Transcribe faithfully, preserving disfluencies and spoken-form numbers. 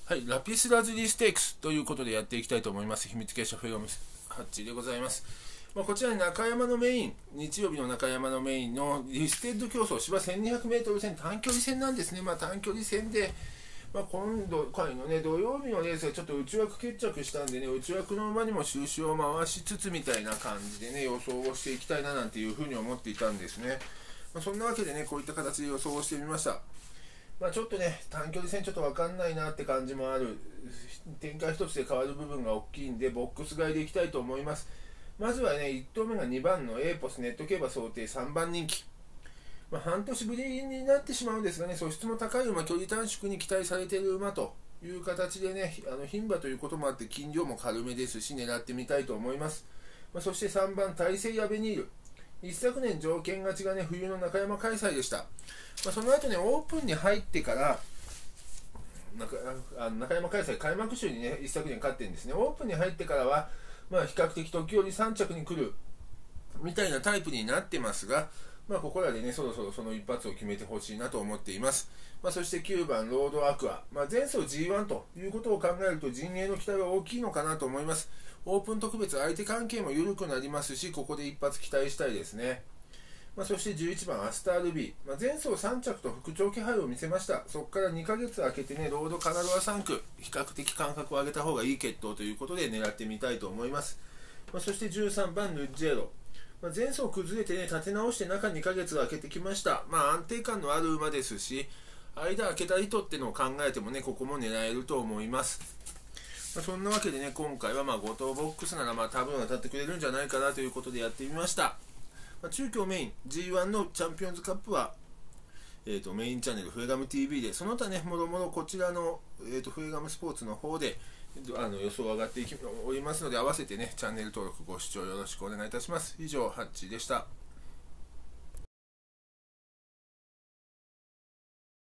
はい、ラピスラズリーステークスということでやっていきたいと思います。秘密結社フェロムハッチでございます。まあ、こちらに中山のメイン、日曜日の中山のメインのリステッド競争、芝 せんにひゃくメートル 戦、短距離戦なんですね。まあ、短距離戦で、まあ、今度回のね、土曜日のレースがちょっと内枠決着したんでね、内枠の馬にも収支を回しつつみたいな感じでね、予想をしていきたいななんていうふうに思っていたんですね。まあ、そんなわけでね、こういった形で予想をしてみました。まあちょっとね、短距離戦ちょっと分かんないなって感じもある、展開一つで変わる部分が大きいんで、ボックス買いでいきたいと思います。まずはね、いち頭目がにばんのエーポスネット競馬想定さんばん人気。まあ、半年ぶりになってしまうんですがね、素質も高い馬、距離短縮に期待されている馬という形でね、あの牝馬ということもあって、斤量も軽めですし、狙ってみたいと思います。まあ、そしてさんばん、大西アベニール。一昨年条件勝ちがね、冬の中山開催でした。まあ、その後ね、オープンに入ってから中あ中山開催開幕週にね、一昨年勝ってるんですね。オープンに入ってからは、まあ、比較的時折さん着に来るみたいなタイプになってますが、まあ、ここらでね、そろそろその一発を決めてほしいなと思っています。まあ、そしてきゅうばん、ロードアクア。まあ、前走 ジーワン ということを考えると、陣営の期待は大きいのかなと思います。オープン特別、相手関係も緩くなりますし、ここで一発期待したいですね。まあ、そしてじゅういちばん、アスタールビー。まあ、前走さん着と復調気配を見せました。そこからにかげつ空けてね、ロードカナロアさん区、比較的間隔を上げた方がいい決闘ということで狙ってみたいと思います。まあ、そしてじゅうさんばん、ヌッジェロ。まあ、前走崩れてね、立て直して中にかげつ空けてきました。まあ、安定感のある馬ですし、間空けたりとってのを考えてもね、ここも狙えると思います。まあ、そんなわけでね、今回はまあご頭ボックスならまあ多分当たってくれるんじゃないかなということでやってみました。まあ、中京メイン ジーワン のチャンピオンズカップは、えー、とメインチャンネルフエガム ティーブイ で、その他ね、もろもろこちらの、えー、とフエガムスポーツの方であの予想上がっておりますので、合わせてね、チャンネル登録ご視聴よろしくお願いいたします。以上、ハッチーでした。